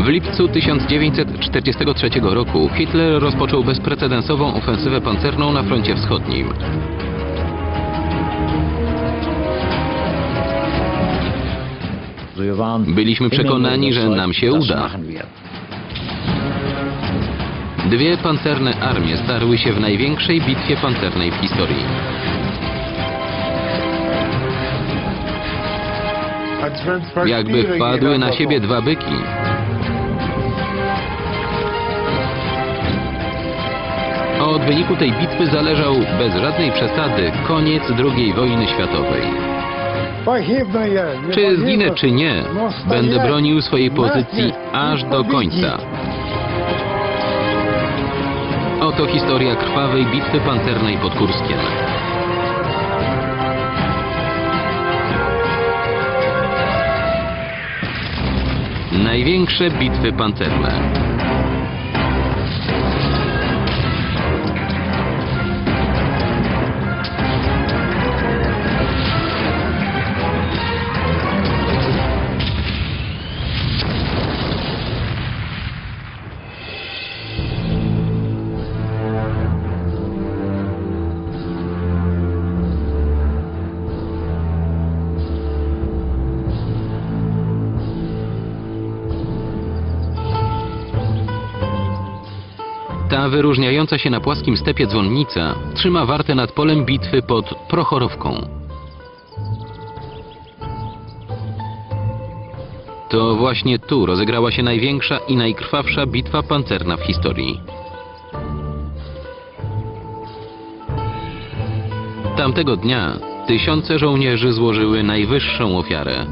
W lipcu 1943 roku Hitler rozpoczął bezprecedensową ofensywę pancerną na froncie wschodnim. Byliśmy przekonani, że nam się uda. Dwie pancerne armie starły się w największej bitwie pancernej w historii. Jakby wpadły na siebie dwa byki. Od wyniku tej bitwy zależał, bez żadnej przesady, koniec II wojny światowej. Czy zginę, czy nie, będę bronił swojej pozycji aż do końca. Oto historia krwawej bitwy pancernej pod Kurskiem. Największe bitwy pancerne. Ta wyróżniająca się na płaskim stepie dzwonnica trzyma wartę nad polem bitwy pod Prochorowką. To właśnie tu rozegrała się największa i najkrwawsza bitwa pancerna w historii. Tamtego dnia tysiące żołnierzy złożyły najwyższą ofiarę.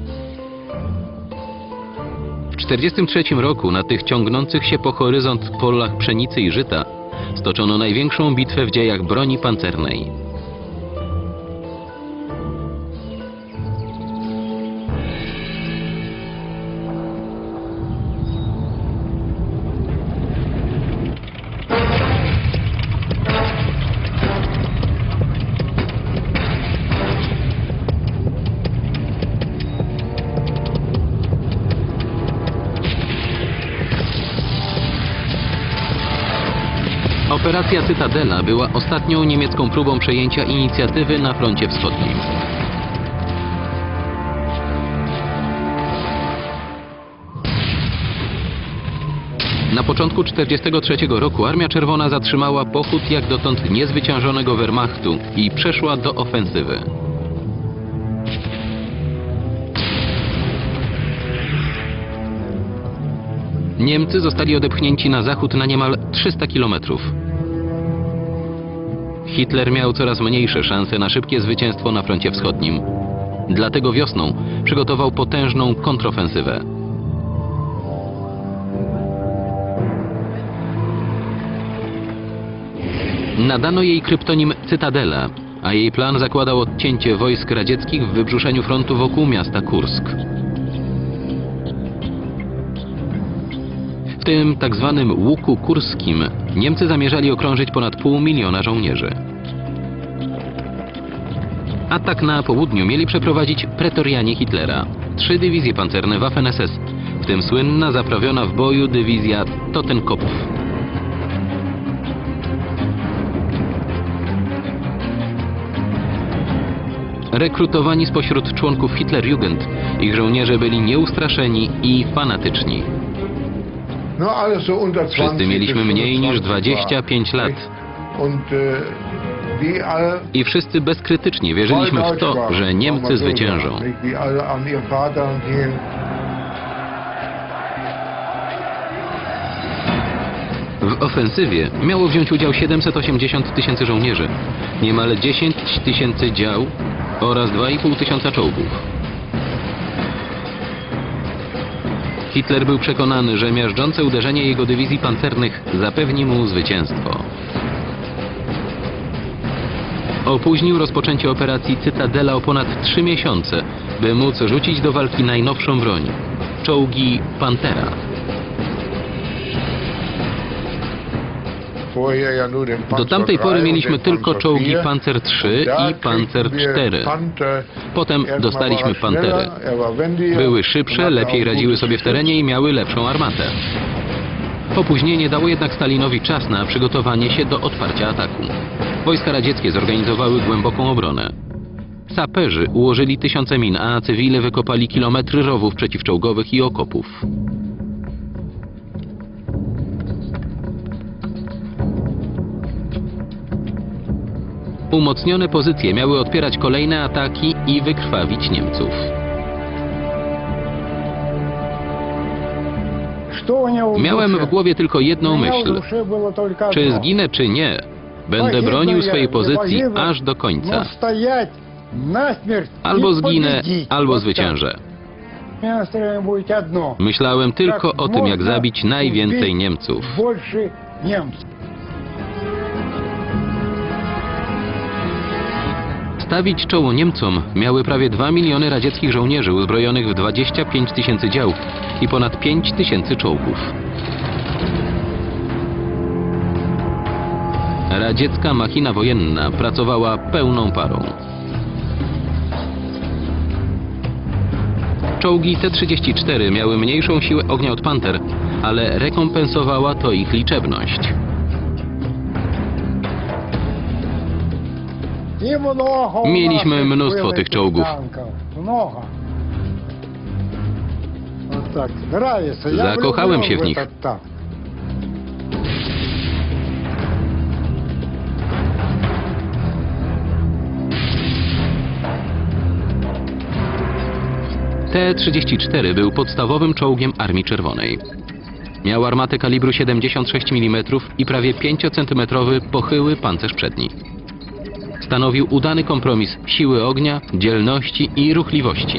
W 1943 roku na tych ciągnących się po horyzont polach pszenicy i żyta stoczono największą bitwę w dziejach broni pancernej. Operacja Cytadela była ostatnią niemiecką próbą przejęcia inicjatywy na froncie wschodnim. Na początku 1943 roku Armia Czerwona zatrzymała pochód jak dotąd niezwyciężonego Wehrmachtu i przeszła do ofensywy. Niemcy zostali odepchnięci na zachód na niemal 300 kilometrów. Hitler miał coraz mniejsze szanse na szybkie zwycięstwo na froncie wschodnim. Dlatego wiosną przygotował potężną kontrofensywę. Nadano jej kryptonim Cytadela, a jej plan zakładał odcięcie wojsk radzieckich w wybrzuszeniu frontu wokół miasta Kursk. W tym tak zwanym łuku kurskim Niemcy zamierzali okrążyć ponad 500 000 żołnierzy. Atak na południu mieli przeprowadzić pretorianie Hitlera, 3 dywizje pancerne Waffen-SS, w tym słynna zaprawiona w boju dywizja Totenkopf. Rekrutowani spośród członków Hitlerjugend, ich żołnierze byli nieustraszeni i fanatyczni. Wszyscy mieliśmy mniej niż 25 lat. I wszyscy bezkrytycznie wierzyliśmy w to, że Niemcy zwyciężą. W ofensywie miało wziąć udział 780 000 żołnierzy, niemal 10 000 dział oraz 2500 czołgów. Hitler był przekonany, że miażdżące uderzenie jego dywizji pancernych zapewni mu zwycięstwo. Opóźnił rozpoczęcie operacji Cytadela o ponad 3 miesiące, by móc rzucić do walki najnowszą broń – czołgi Pantera. Do tamtej pory mieliśmy tylko czołgi Panzer III i Panzer IV. Potem dostaliśmy Pantery. Były szybsze, lepiej radziły sobie w terenie i miały lepszą armatę. Opóźnienie dało jednak Stalinowi czas na przygotowanie się do otwarcia ataku. Wojska radzieckie zorganizowały głęboką obronę. Saperzy ułożyli tysiące min, a cywile wykopali kilometry rowów przeciwczołgowych i okopów. Umocnione pozycje miały odpierać kolejne ataki i wykrwawić Niemców. Miałem w głowie tylko jedną myśl. Czy zginę, czy nie, będę bronił swojej pozycji aż do końca. Albo zginę, albo zwyciężę. Myślałem tylko o tym, jak zabić najwięcej Niemców. Stawić czoło Niemcom miały prawie 2 miliony radzieckich żołnierzy uzbrojonych w 25 tysięcy dział i ponad 5 tysięcy czołgów. Radziecka machina wojenna pracowała pełną parą. Czołgi T-34 miały mniejszą siłę ognia od Panter, ale rekompensowała to ich liczebność. Mieliśmy mnóstwo tych czołgów. Zakochałem się w nich. T-34 był podstawowym czołgiem Armii Czerwonej. Miał armatę kalibru 76 mm i prawie 5-centymetrowy pochyły pancerz przedni. Stanowił udany kompromis siły ognia, dzielności i ruchliwości.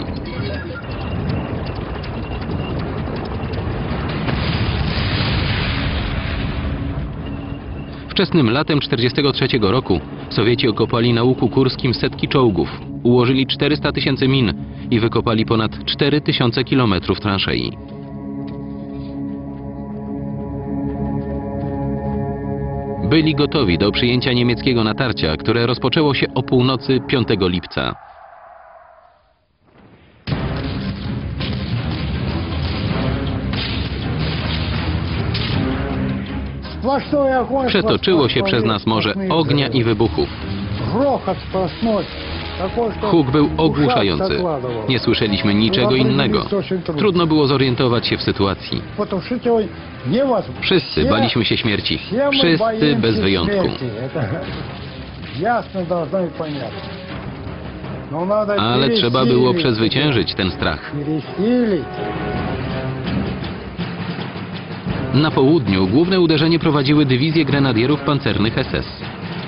Wczesnym latem 1943 roku Sowieci okopali na łuku kurskim setki czołgów, ułożyli 400 tysięcy min i wykopali ponad 4000 kilometrów transzei. Byli gotowi do przyjęcia niemieckiego natarcia, które rozpoczęło się o północy 5 lipca. Przetoczyło się przez nas morze ognia i wybuchów. Huk był ogłuszający. Nie słyszeliśmy niczego innego. Trudno było zorientować się w sytuacji. Wszyscy baliśmy się śmierci. Wszyscy bez wyjątku. Ale trzeba było przezwyciężyć ten strach. Na południu główne uderzenie prowadziły dywizje grenadierów pancernych SS.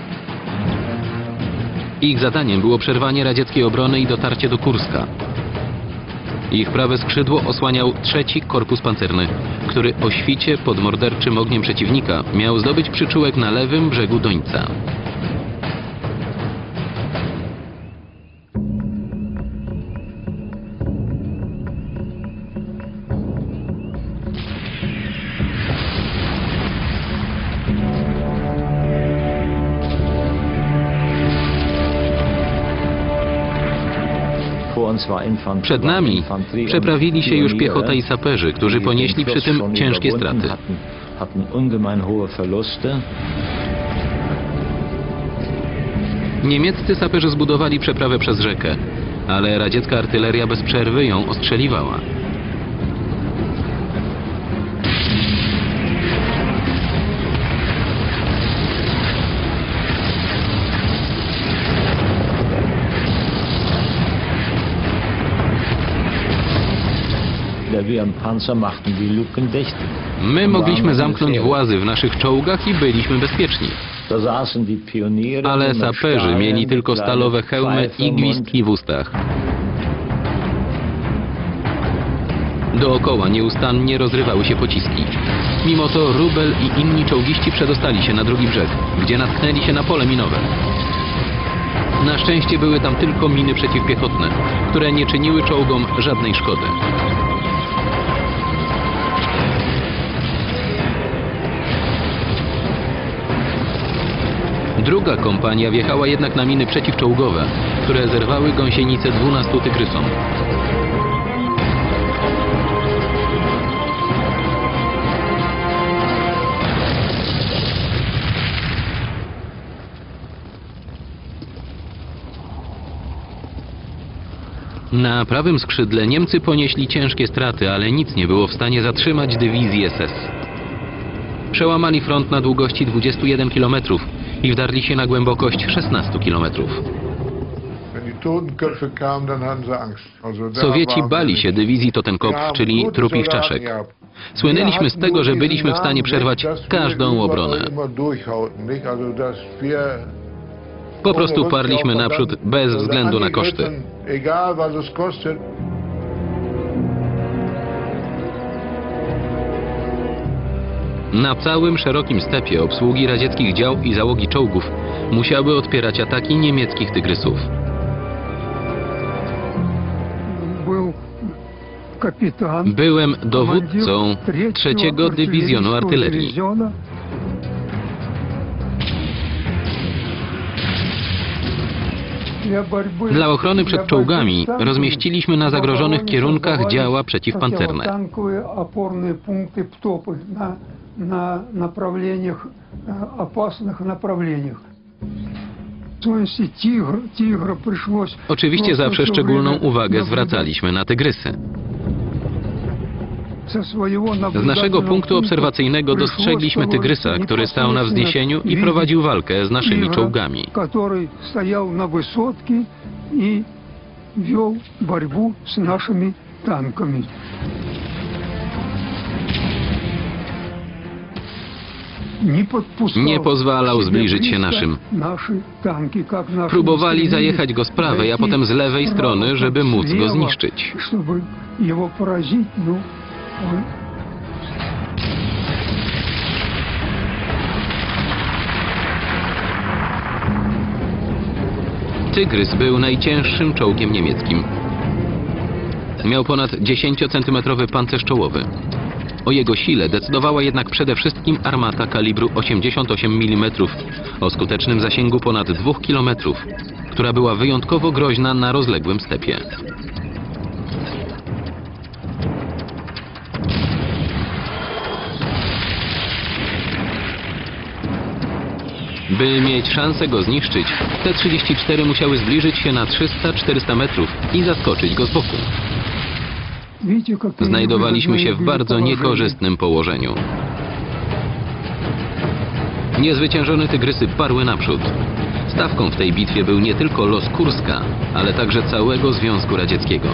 Ich zadaniem było przerwanie radzieckiej obrony i dotarcie do Kurska. Ich prawe skrzydło osłaniał III Korpus Pancerny, który o świcie pod morderczym ogniem przeciwnika miał zdobyć przyczółek na lewym brzegu Dońca. Przed nami przeprawili się już piechota i saperzy, którzy ponieśli przy tym ciężkie straty. Niemieccy saperzy zbudowali przeprawę przez rzekę, ale radziecka artyleria bez przerwy ją ostrzeliwała. My mogliśmy zamknąć włazy w naszych czołgach i byliśmy bezpieczni. Ale saperzy mieli tylko stalowe hełmy i gwizdki w ustach. Dookoła nieustannie rozrywały się pociski. Mimo to Rubel i inni czołgiści przedostali się na drugi brzeg, gdzie natknęli się na pole minowe. Na szczęście były tam tylko miny przeciwpiechotne, które nie czyniły czołgom żadnej szkody. Druga kompania wjechała jednak na miny przeciwczołgowe, które zerwały gąsienice 12 tygrysom. Na prawym skrzydle Niemcy ponieśli ciężkie straty, ale nic nie było w stanie zatrzymać dywizji SS. Przełamali front na długości 21 km i wdarli się na głębokość 16 km. Sowieci bali się dywizji Totenkopf, czyli trupich czaszek. Słynęliśmy z tego, że byliśmy w stanie przerwać każdą obronę. Po prostu parliśmy naprzód bez względu na koszty. Na całym szerokim stepie obsługi radzieckich dział i załogi czołgów musiały odpierać ataki niemieckich tygrysów. Byłem dowódcą 3. Dywizjonu Artylerii. Dla ochrony przed czołgami rozmieściliśmy na zagrożonych kierunkach działa przeciwpancerne. Oczywiście zawsze szczególną uwagę zwracaliśmy na tygrysy. Z naszego punktu obserwacyjnego dostrzegliśmy tygrysa, który stał na wzniesieniu i prowadził walkę z naszymi czołgami. Który stał na wysotce i wiół борьбу z naszymi tankami. Nie pozwalał zbliżyć się naszym. Próbowali zajechać go z prawej, a potem z lewej strony, żeby móc go zniszczyć. Tygrys był najcięższym czołgiem niemieckim. Miał ponad 10-centymetrowy pancerz czołowy. O jego sile decydowała jednak przede wszystkim armata kalibru 88 mm o skutecznym zasięgu ponad 2 km, która była wyjątkowo groźna na rozległym stepie. By mieć szansę go zniszczyć, T-34 musiały zbliżyć się na 300-400 metrów i zaskoczyć go z boku. Znajdowaliśmy się w bardzo niekorzystnym położeniu. Niezwyciężone tygrysy parły naprzód. Stawką w tej bitwie był nie tylko los Kurska, ale także całego Związku Radzieckiego.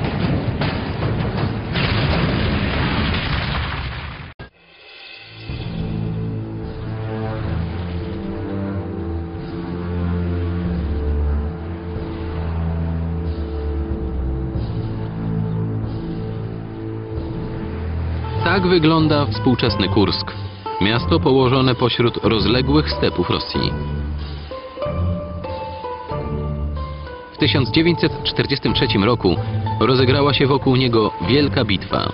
Tak wygląda współczesny Kursk, miasto położone pośród rozległych stepów Rosji. W 1943 roku rozegrała się wokół niego wielka bitwa.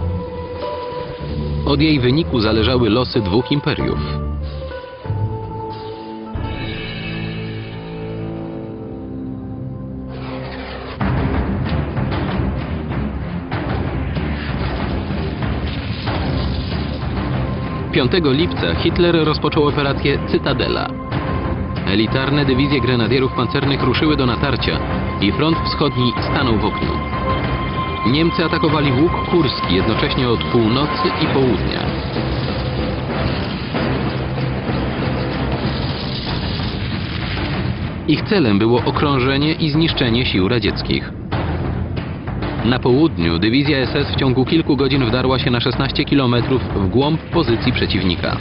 Od jej wyniku zależały losy dwóch imperiów. Piątego lipca Hitler rozpoczął operację Cytadela. Elitarne dywizje grenadierów pancernych ruszyły do natarcia i front wschodni stanął w ogniu. Niemcy atakowali łuk kurski jednocześnie od północy i południa. Ich celem było okrążenie i zniszczenie sił radzieckich. Na południu dywizja SS w ciągu kilku godzin wdarła się na 16 km w głąb pozycji przeciwnika.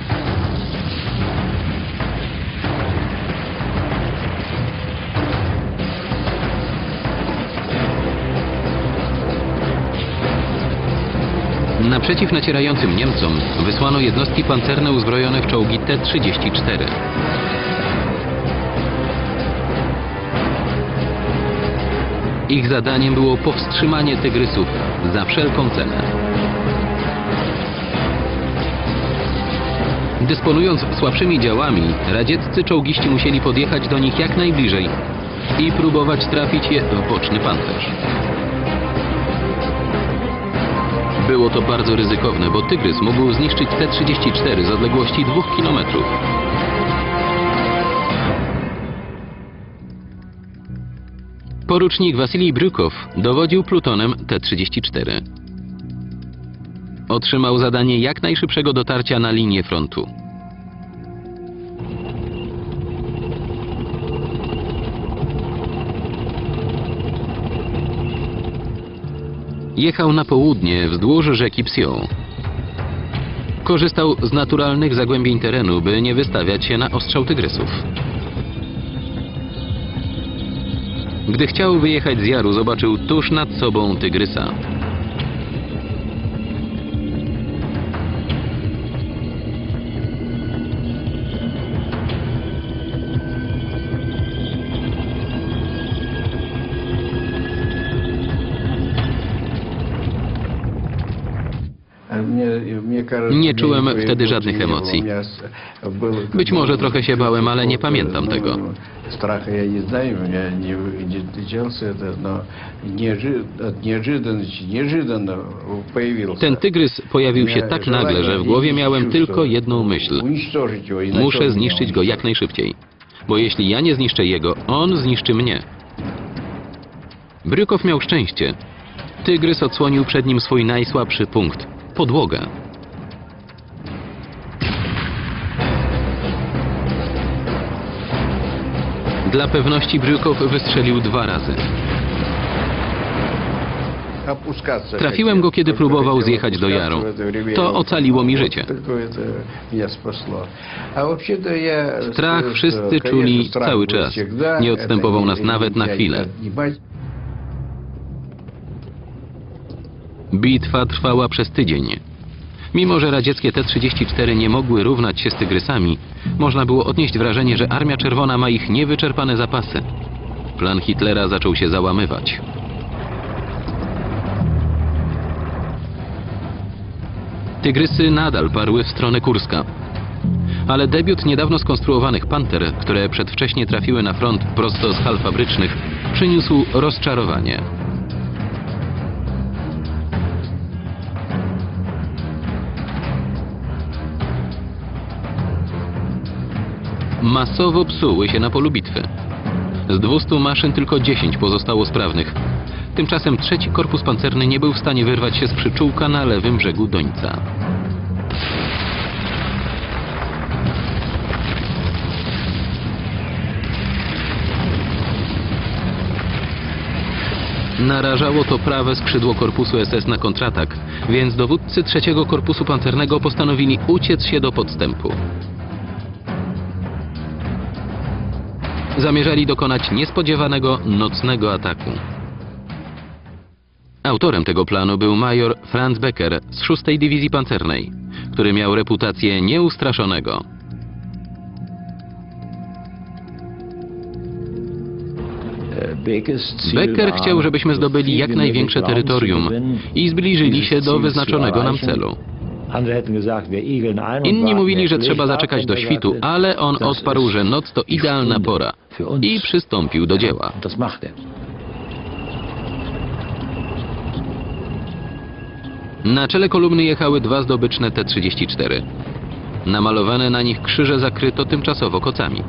Naprzeciw nacierającym Niemcom wysłano jednostki pancerne uzbrojone w czołgi T-34. Ich zadaniem było powstrzymanie tygrysów za wszelką cenę. Dysponując słabszymi działami, radzieccy czołgiści musieli podjechać do nich jak najbliżej i próbować trafić je w boczny pancerz. Było to bardzo ryzykowne, bo Tygrys mógł zniszczyć T-34 z odległości 2 km. Porucznik Wasilij Bryukow dowodził plutonem T-34. Otrzymał zadanie jak najszybszego dotarcia na linię frontu. Jechał na południe wzdłuż rzeki Psio. Korzystał z naturalnych zagłębień terenu, by nie wystawiać się na ostrzał tygrysów. Gdy chciał wyjechać z jaru, zobaczył tuż nad sobą tygrysa. Nie czułem wtedy żadnych emocji. Być może trochę się bałem, ale nie pamiętam tego. Ten tygrys pojawił się tak nagle, że w głowie miałem tylko jedną myśl. Muszę zniszczyć go jak najszybciej. Bo jeśli ja nie zniszczę jego, on zniszczy mnie. Bryukow miał szczęście. Tygrys odsłonił przed nim swój najsłabszy punkt – podłogę. Dla pewności Bryukow wystrzelił 2 razy. Trafiłem go, kiedy próbował zjechać do jaru. To ocaliło mi życie. Strach wszyscy czuli cały czas. Nie odstępował nas nawet na chwilę. Bitwa trwała przez tydzień. Mimo że radzieckie T-34 nie mogły równać się z tygrysami, można było odnieść wrażenie, że Armia Czerwona ma ich niewyczerpane zapasy. Plan Hitlera zaczął się załamywać. Tygrysy nadal parły w stronę Kurska. Ale debiut niedawno skonstruowanych Panter, które przedwcześnie trafiły na front prosto z hal fabrycznych, przyniósł rozczarowanie. Masowo psuły się na polu bitwy. Z 200 maszyn tylko 10 pozostało sprawnych. Tymczasem trzeci korpus pancerny nie był w stanie wyrwać się z przyczółka na lewym brzegu Dońca. Narażało to prawe skrzydło korpusu SS na kontratak, więc dowódcy trzeciego korpusu pancernego postanowili uciec się do podstępu. Zamierzali dokonać niespodziewanego nocnego ataku. Autorem tego planu był major Franz Becker z 6. Dywizji Pancernej, który miał reputację nieustraszonego. Becker chciał, żebyśmy zdobyli jak największe terytorium i zbliżyli się do wyznaczonego nam celu. Inni mówili, że trzeba zaczekać do świtu, ale on odparł, że noc to idealna pora i przystąpił do dzieła. Na czele kolumny jechały 2 zdobyczne T-34. Namalowane na nich krzyże zakryto tymczasowo kocami.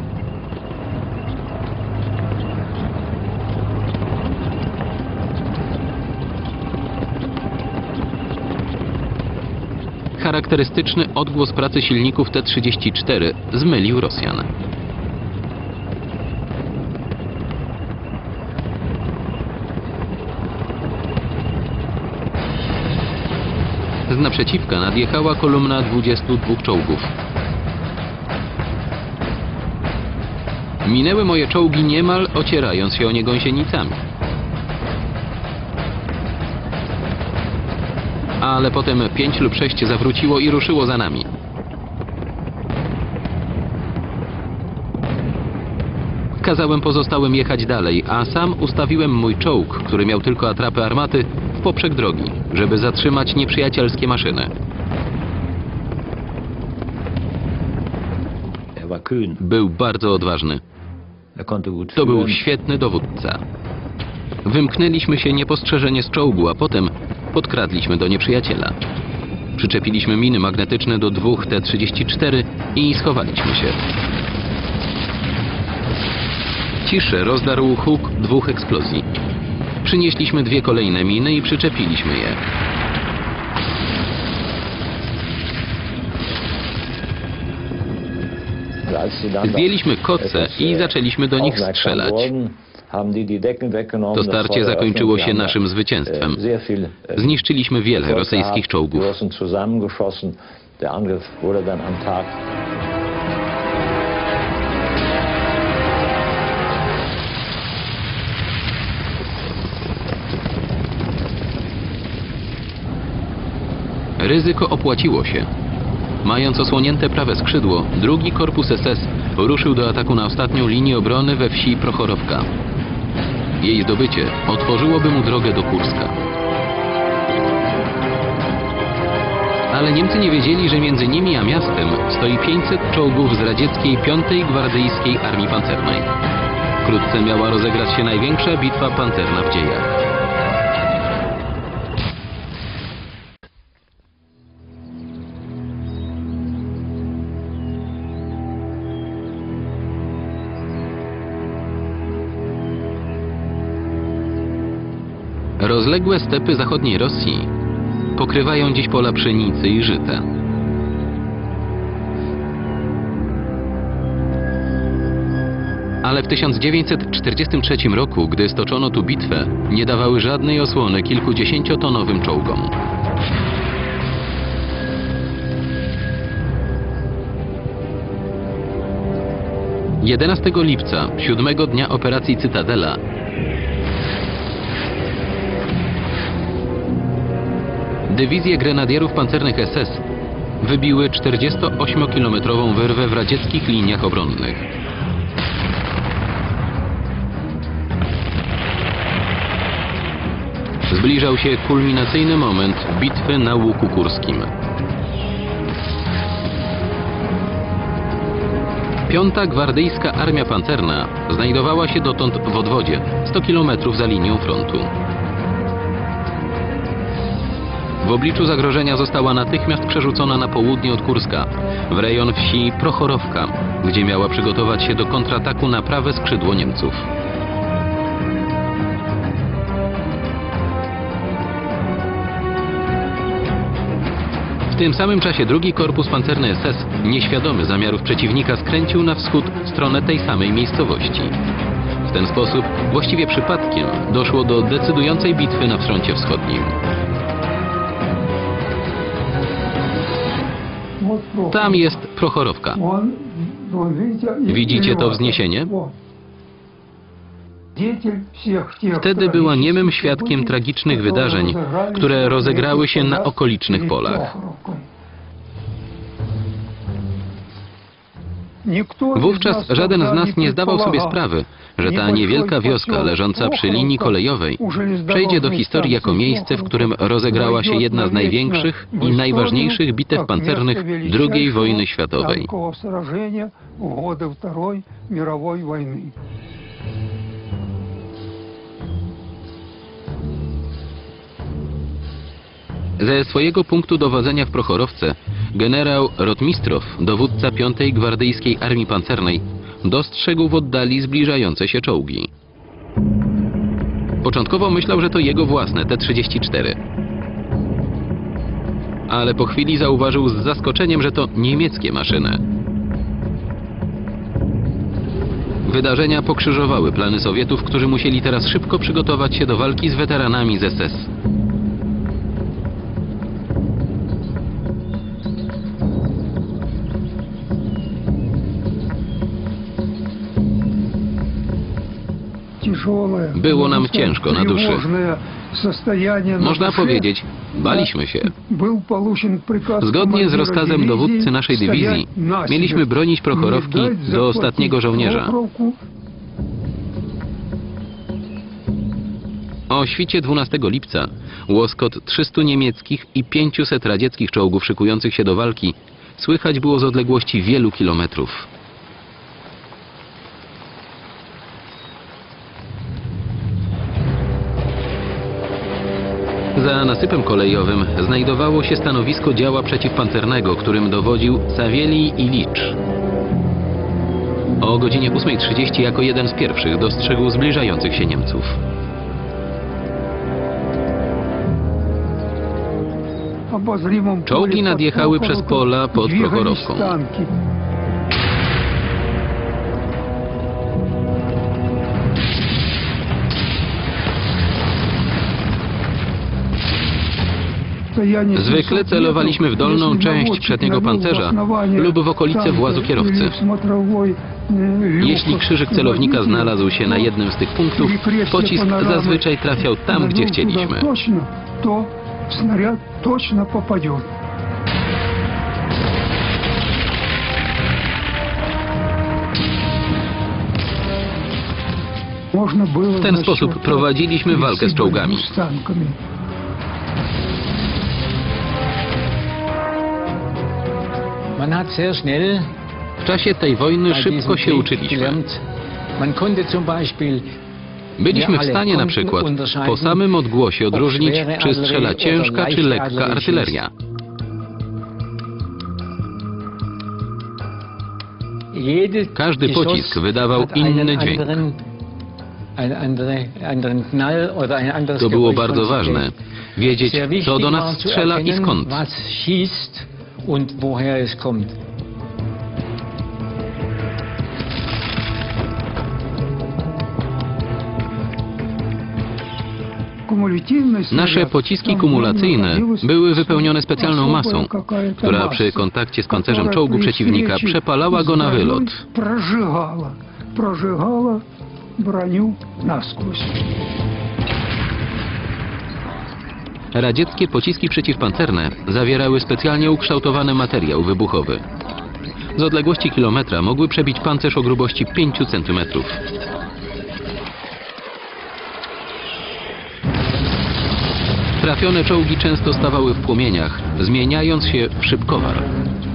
Charakterystyczny odgłos pracy silników T-34 zmylił Rosjan. Z naprzeciwka nadjechała kolumna 22 czołgów. Minęły moje czołgi niemal ocierając się o nie gąsienicami. Ale potem 5 lub 6 zawróciło i ruszyło za nami. Kazałem pozostałym jechać dalej, a sam ustawiłem mój czołg, który miał tylko atrapy armaty, w poprzek drogi, żeby zatrzymać nieprzyjacielskie maszyny. Był bardzo odważny. To był świetny dowódca. Wymknęliśmy się niepostrzeżenie z czołgu, a potem podkradliśmy do nieprzyjaciela. Przyczepiliśmy miny magnetyczne do 2 T-34 i schowaliśmy się. Ciszę rozdarł huk 2 eksplozji. Przynieśliśmy 2 kolejne miny i przyczepiliśmy je. Zdjęliśmy koce i zaczęliśmy do nich strzelać. To starcie zakończyło się naszym zwycięstwem. Zniszczyliśmy wiele rosyjskich czołgów. Ryzyko opłaciło się. Mając osłonięte prawe skrzydło, drugi korpus SS ruszył do ataku na ostatnią linię obrony we wsi Prochorowka. Jej zdobycie otworzyłoby mu drogę do Kurska. Ale Niemcy nie wiedzieli, że między nimi a miastem stoi 500 czołgów z radzieckiej 5. Gwardyjskiej Armii Pancernej. Wkrótce miała rozegrać się największa bitwa pancerna w dziejach. Rozległe stepy zachodniej Rosji pokrywają dziś pola pszenicy i żyta. Ale w 1943 roku, gdy stoczono tu bitwę, nie dawały żadnej osłony kilkudziesięciotonowym czołgom. Lipca, 7 dnia operacji Cytadela, dywizje grenadierów pancernych SS wybiły 48-kilometrową wyrwę w radzieckich liniach obronnych. Zbliżał się kulminacyjny moment bitwy na Łuku Kurskim. 5. Gwardyjska Armia Pancerna znajdowała się dotąd w odwodzie, 100 kilometrów za linią frontu. W obliczu zagrożenia została natychmiast przerzucona na południe od Kurska, w rejon wsi Prochorowka, gdzie miała przygotować się do kontrataku na prawe skrzydło Niemców. W tym samym czasie drugi korpus pancerny SS, nieświadomy zamiarów przeciwnika, skręcił na wschód w stronę tej samej miejscowości. W ten sposób, właściwie przypadkiem, doszło do decydującej bitwy na froncie wschodnim. Tam jest Prochorowka. Widzicie to wzniesienie? Wtedy była niemym świadkiem tragicznych wydarzeń, które rozegrały się na okolicznych polach. Wówczas żaden z nas nie zdawał sobie sprawy, że ta niewielka wioska leżąca przy linii kolejowej przejdzie do historii jako miejsce, w którym rozegrała się jedna z największych i najważniejszych bitew pancernych II wojny światowej. Ze swojego punktu dowodzenia w Prochorowce generał Rotmistrow, dowódca 5. Gwardyjskiej Armii Pancernej, dostrzegł w oddali zbliżające się czołgi. Początkowo myślał, że to jego własne T-34. Ale po chwili zauważył z zaskoczeniem, że to niemieckie maszyny. Wydarzenia pokrzyżowały plany Sowietów, którzy musieli teraz szybko przygotować się do walki z weteranami z SS. Było nam ciężko na duszy. Można powiedzieć, baliśmy się. Zgodnie z rozkazem dowódcy naszej dywizji mieliśmy bronić Prochorowki do ostatniego żołnierza. O świcie 12 lipca łoskot 300 niemieckich i 500 radzieckich czołgów szykujących się do walki słychać było z odległości wielu kilometrów. Za nasypem kolejowym znajdowało się stanowisko działa przeciwpancernego, którym dowodził Sawielij Ilicz. O godzinie 8:30 jako jeden z pierwszych dostrzegł zbliżających się Niemców. Czołgi nadjechały przez pola pod Prochorowką. Zwykle celowaliśmy w dolną część przedniego pancerza lub w okolice włazu kierowcy. Jeśli krzyżyk celownika znalazł się na jednym z tych punktów, pocisk zazwyczaj trafiał tam, gdzie chcieliśmy. To снаряд точно попадет. W ten sposób prowadziliśmy walkę z czołgami. W czasie tej wojny szybko się uczyliśmy. Byliśmy w stanie na przykład po samym odgłosie odróżnić, czy strzela ciężka, czy lekka artyleria. Każdy pocisk wydawał inny dźwięk. To było bardzo ważne, wiedzieć, co do nas strzela i skąd. Nasze pociski kumulacyjne były wypełnione specjalną masą, która przy kontakcie z pancerzem czołgu przeciwnika przepalała go na wylot. Radzieckie pociski przeciwpancerne zawierały specjalnie ukształtowany materiał wybuchowy. Z odległości kilometra mogły przebić pancerz o grubości 5 cm. Trafione czołgi często stawały w płomieniach, zmieniając się w szybkowar.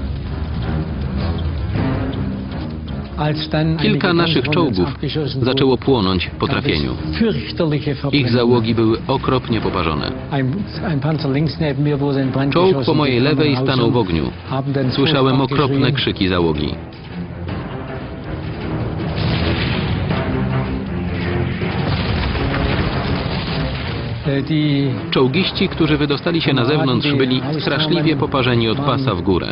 Kilka naszych czołgów zaczęło płonąć po trafieniu. Ich załogi były okropnie poparzone. Czołg po mojej lewej stanął w ogniu. Słyszałem okropne krzyki załogi. Czołgiści, którzy wydostali się na zewnątrz, byli straszliwie poparzeni od pasa w górę.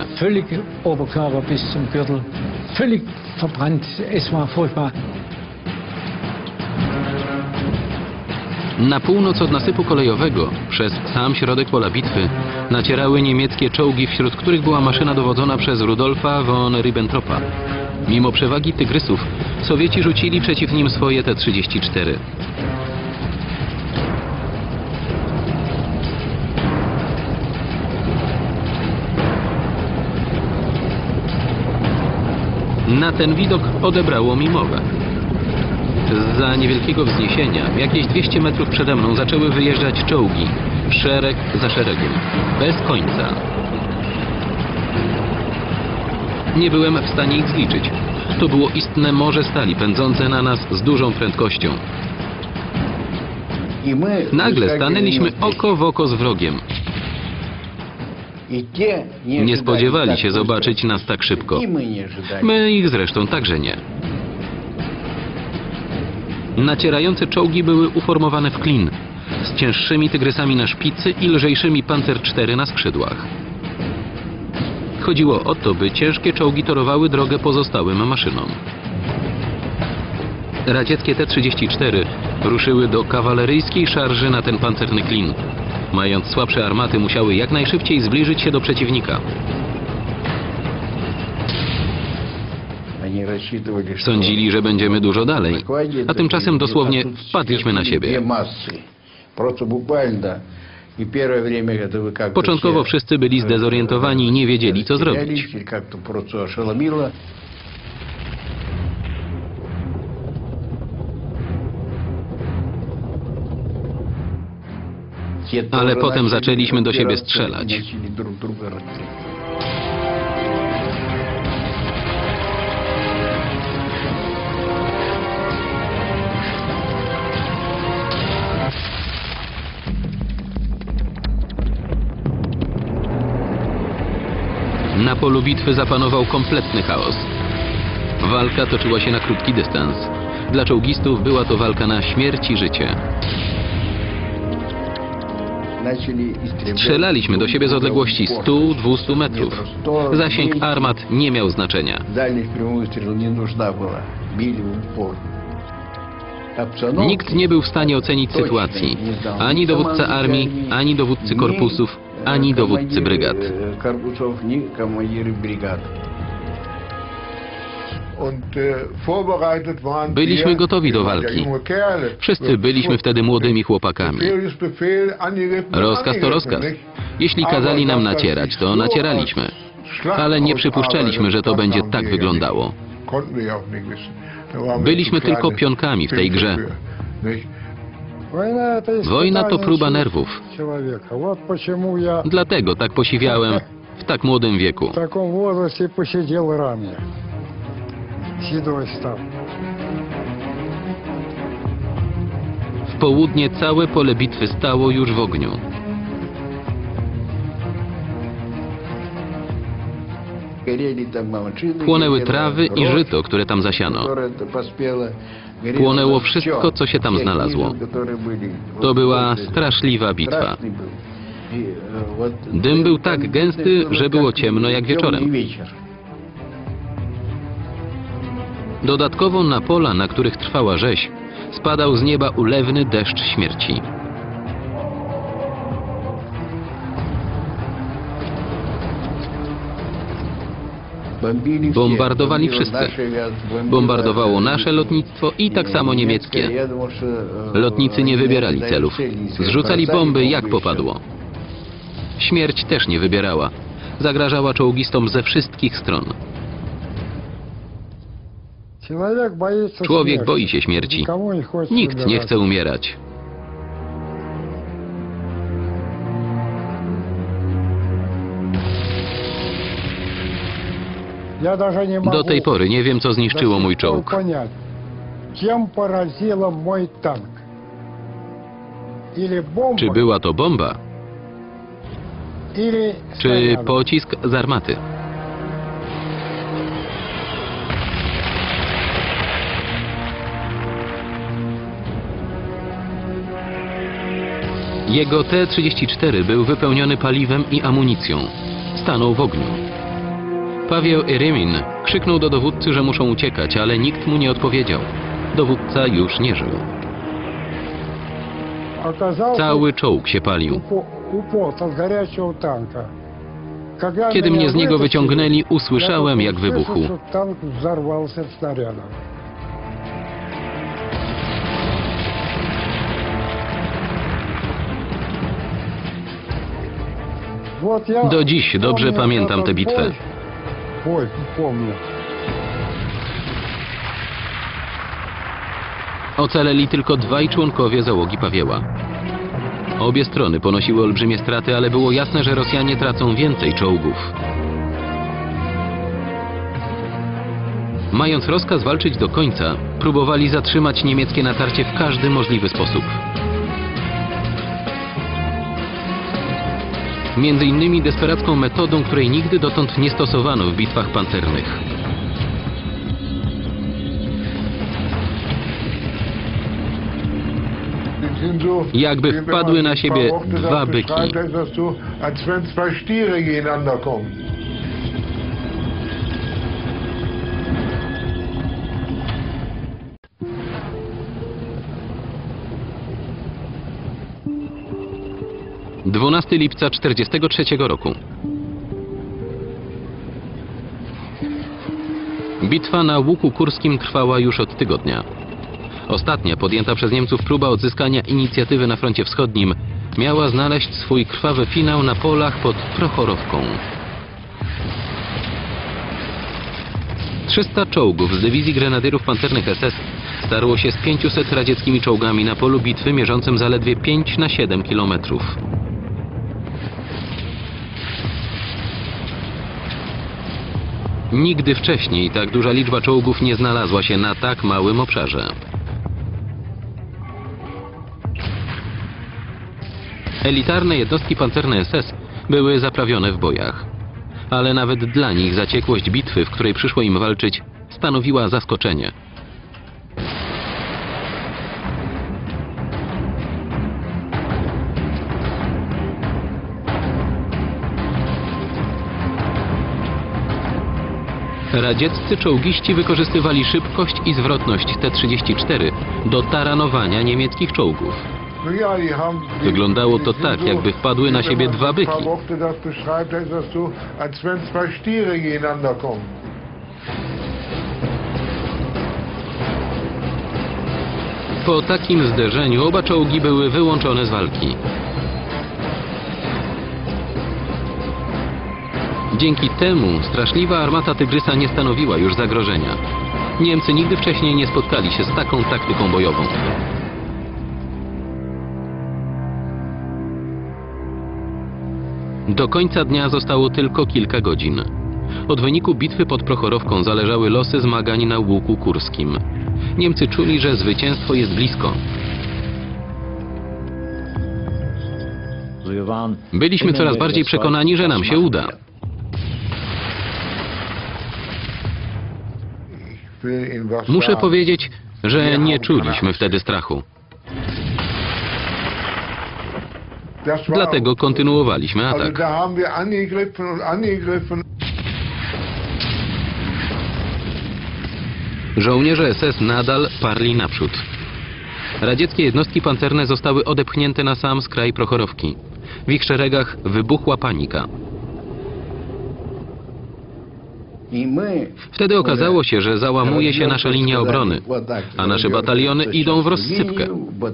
Na północ od nasypu kolejowego, przez sam środek pola bitwy, nacierały niemieckie czołgi, wśród których była maszyna dowodzona przez Rudolfa von Ribbentropa. Mimo przewagi tygrysów, Sowieci rzucili przeciw nim swoje T-34. Na ten widok odebrało mi mowę. Zza niewielkiego wzniesienia, jakieś 200 metrów przede mną, zaczęły wyjeżdżać czołgi, szereg za szeregiem, bez końca. Nie byłem w stanie ich zliczyć. To było istne morze stali, pędzące na nas z dużą prędkością. Nagle stanęliśmy oko w oko z wrogiem. Nie spodziewali się zobaczyć nas tak szybko. My ich zresztą także nie. Nacierające czołgi były uformowane w klin, z cięższymi tygrysami na szpicy i lżejszymi Panzer IV na skrzydłach. Chodziło o to, by ciężkie czołgi torowały drogę pozostałym maszynom. Radzieckie T-34 ruszyły do kawaleryjskiej szarży na ten pancerny klin. Mając słabsze armaty, musiały jak najszybciej zbliżyć się do przeciwnika. Sądzili, że będziemy dużo dalej, a tymczasem dosłownie wpadliśmy na siebie. Początkowo wszyscy byli zdezorientowani i nie wiedzieli, co zrobić. Ale potem zaczęliśmy do siebie strzelać. Na polu bitwy zapanował kompletny chaos. Walka toczyła się na krótki dystans. Dla czołgistów była to walka na śmierć i życie. Strzelaliśmy do siebie z odległości 100-200 metrów. Zasięg armat nie miał znaczenia. Nikt nie był w stanie ocenić sytuacji. Ani dowódca armii, ani dowódcy korpusów, ani dowódcy brygad. Byliśmy gotowi do walki. Wszyscy byliśmy wtedy młodymi chłopakami. Rozkaz to rozkaz. Jeśli kazali nam nacierać, to nacieraliśmy. Ale nie przypuszczaliśmy, że to będzie tak wyglądało. Byliśmy tylko pionkami w tej grze. Wojna to próba nerwów. Dlatego tak posiwiałem w tak młodym wieku. W południe całe pole bitwy stało już w ogniu. Płonęły trawy i żyto, które tam zasiano. Płonęło wszystko, co się tam znalazło. To była straszliwa bitwa. Dym był tak gęsty, że było ciemno jak wieczorem. Dodatkowo na pola, na których trwała rzeź, spadał z nieba ulewny deszcz śmierci. Bombardowali wszyscy. Bombardowało nasze lotnictwo i tak samo niemieckie. Lotnicy nie wybierali celów. Zrzucali bomby jak popadło. Śmierć też nie wybierała. Zagrażała czołgistom ze wszystkich stron. Człowiek boi się śmierci. Nikt nie chce umierać. Do tej pory nie wiem, co zniszczyło mój czołg. Czy była to bomba? Czy pocisk z armaty? Jego T-34 był wypełniony paliwem i amunicją. Stanął w ogniu. Paweł Eremin krzyknął do dowódcy, że muszą uciekać, ale nikt mu nie odpowiedział. Dowódca już nie żył. Cały czołg się palił. Kiedy mnie z niego wyciągnęli, usłyszałem, jak wybuchł. Do dziś dobrze pamiętam tę bitwę. Ocaleli tylko dwaj członkowie załogi Pawieła. Obie strony ponosiły olbrzymie straty, ale było jasne, że Rosjanie tracą więcej czołgów. Mając rozkaz walczyć do końca, próbowali zatrzymać niemieckie natarcie w każdy możliwy sposób. Między innymi desperacką metodą, której nigdy dotąd nie stosowano w bitwach pancernych. Jakby wpadły na siebie dwa byki. Dwunasty lipca 1943 roku. Bitwa na Łuku Kurskim trwała już od tygodnia. Ostatnia podjęta przez Niemców próba odzyskania inicjatywy na froncie wschodnim miała znaleźć swój krwawy finał na polach pod Prochorowką. 300 czołgów z dywizji grenadierów pancernych SS starło się z 500 radzieckimi czołgami na polu bitwy mierzącym zaledwie 5 na 7 kilometrów. Nigdy wcześniej tak duża liczba czołgów nie znalazła się na tak małym obszarze. Elitarne jednostki pancerne SS były zaprawione w bojach. ale nawet dla nich zaciekłość bitwy, w której przyszło im walczyć, stanowiła zaskoczenie. Radzieccy czołgiści wykorzystywali szybkość i zwrotność T-34 do taranowania niemieckich czołgów. Wyglądało to tak, jakby wpadły na siebie dwa byki. Po takim zderzeniu oba czołgi były wyłączone z walki. Dzięki temu straszliwa armata Tygrysa nie stanowiła już zagrożenia. Niemcy nigdy wcześniej nie spotkali się z taką taktyką bojową. Do końca dnia zostało tylko kilka godzin. Od wyniku bitwy pod Prochorowką zależały losy zmagań na łuku kurskim. Niemcy czuli, że zwycięstwo jest blisko. Byliśmy coraz bardziej przekonani, że nam się uda. Muszę powiedzieć, że nie czuliśmy wtedy strachu. Dlatego kontynuowaliśmy atak. Żołnierze SS nadal parli naprzód. Radzieckie jednostki pancerne zostały odepchnięte na sam skraj Prochorowki. W ich szeregach wybuchła panika. Wtedy okazało się, że załamuje się nasza linia obrony, a nasze bataliony idą w rozsypkę.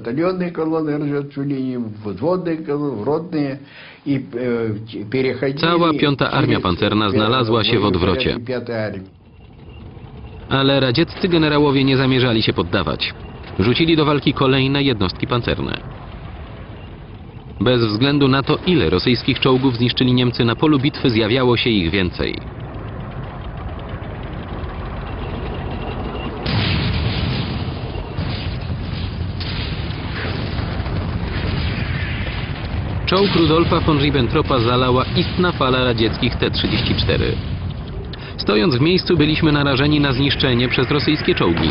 Cała 5. Armia Pancerna znalazła się w odwrocie. Ale radzieccy generałowie nie zamierzali się poddawać. Rzucili do walki kolejne jednostki pancerne. Bez względu na to, ile rosyjskich czołgów zniszczyli Niemcy, na polu bitwy zjawiało się ich więcej. Czołg Rudolfa von Ribbentropa zalała istna fala radzieckich T-34. Stojąc w miejscu, byliśmy narażeni na zniszczenie przez rosyjskie czołgi.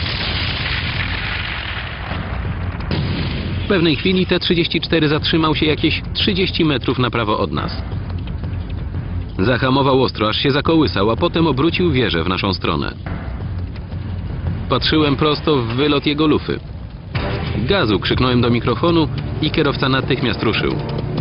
W pewnej chwili T-34 zatrzymał się jakieś 30 metrów na prawo od nas. Zahamował ostro, aż się zakołysał, a potem obrócił wieżę w naszą stronę. Patrzyłem prosto w wylot jego lufy. Gazu! Krzyknąłem do mikrofonu i kierowca natychmiast ruszył.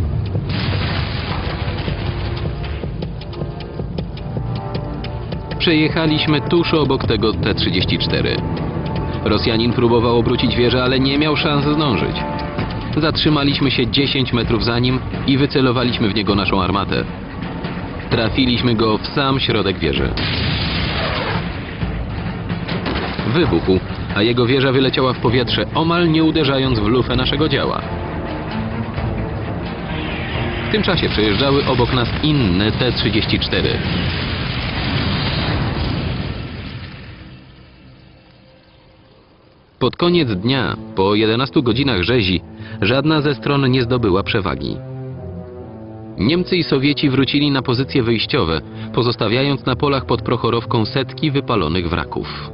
Przejechaliśmy tuż obok tego T-34. Rosjanin próbował obrócić wieżę, ale nie miał szans zdążyć. Zatrzymaliśmy się 10 metrów za nim i wycelowaliśmy w niego naszą armatę. Trafiliśmy go w sam środek wieży. Wybuchł, a jego wieża wyleciała w powietrze, omal nie uderzając w lufę naszego działa. W tym czasie przejeżdżały obok nas inne T-34. Pod koniec dnia, po 11 godzinach rzezi, żadna ze stron nie zdobyła przewagi. Niemcy i Sowieci wrócili na pozycje wyjściowe, pozostawiając na polach pod Prochorowką setki wypalonych wraków.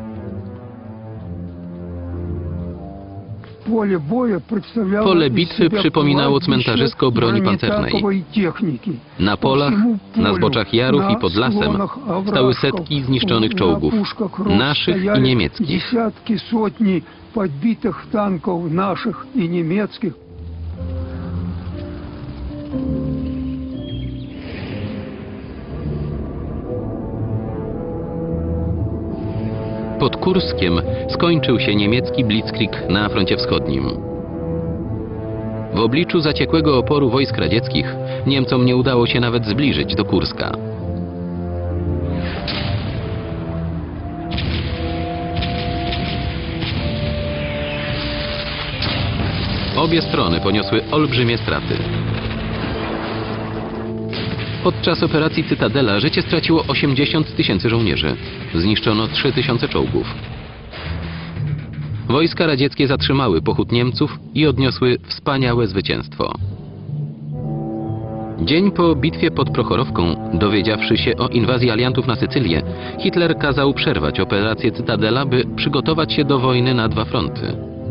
Pole bitwy przypominało cmentarzysko broni pancernej. Na polach, na zboczach jarów i pod lasem stały setki zniszczonych czołgów, naszych i niemieckich. Dziesiątki, sotni podbitych tanków naszych i niemieckich. Pod Kurskiem skończył się niemiecki blitzkrieg na froncie wschodnim. W obliczu zaciekłego oporu wojsk radzieckich Niemcom nie udało się nawet zbliżyć do Kurska. Obie strony poniosły olbrzymie straty. Podczas operacji Cytadela życie straciło 80 000 żołnierzy. Zniszczono 3000 czołgów. Wojska radzieckie zatrzymały pochód Niemców i odniosły wspaniałe zwycięstwo. Dzień po bitwie pod Prochorowką, dowiedziawszy się o inwazji aliantów na Sycylię, Hitler kazał przerwać operację Cytadela, by przygotować się do wojny na 2 fronty.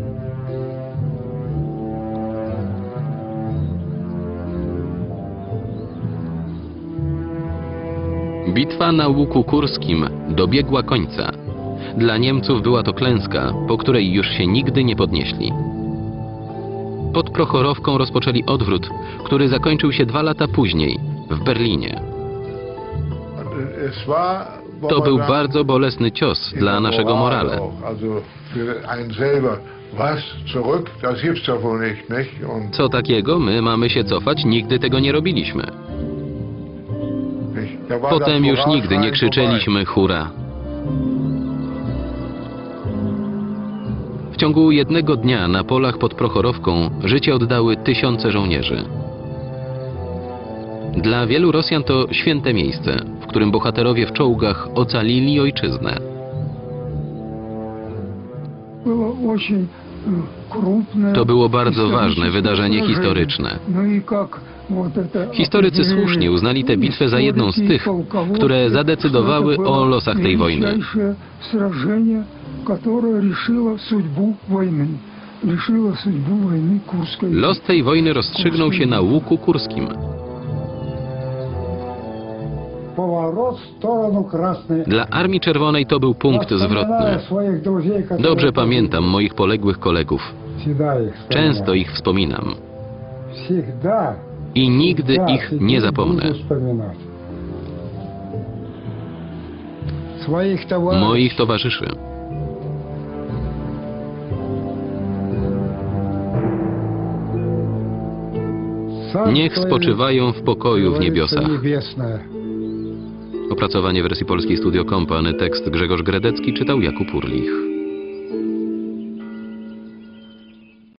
Bitwa na Łuku Kurskim dobiegła końca. Dla Niemców była to klęska, po której już się nigdy nie podnieśli. Pod Prochorowką rozpoczęli odwrót, który zakończył się 2 lata później, w Berlinie. To był bardzo bolesny cios dla naszego morale. Co takiego? My mamy się cofać? Nigdy tego nie robiliśmy. Potem już nigdy nie krzyczeliśmy hurra. W ciągu jednego dnia na polach pod Prochorowką życie oddały tysiące żołnierzy. Dla wielu Rosjan to święte miejsce, w którym bohaterowie w czołgach ocalili ojczyznę. To było bardzo ważne wydarzenie historyczne. Historycy słusznie uznali tę bitwę za jedną z tych, które zadecydowały o losach tej wojny. Los tej wojny rozstrzygnął się na Łuku Kurskim. Dla Armii Czerwonej to był punkt zwrotny. Dobrze pamiętam moich poległych kolegów. Często ich wspominam. I nigdy ich nie zapomnę. Moich towarzyszy. Niech spoczywają w pokoju w niebiosach. Opracowanie wersji polskiej Studio Kompany, tekst Grzegorz Gredecki, czytał Jakub Urlich.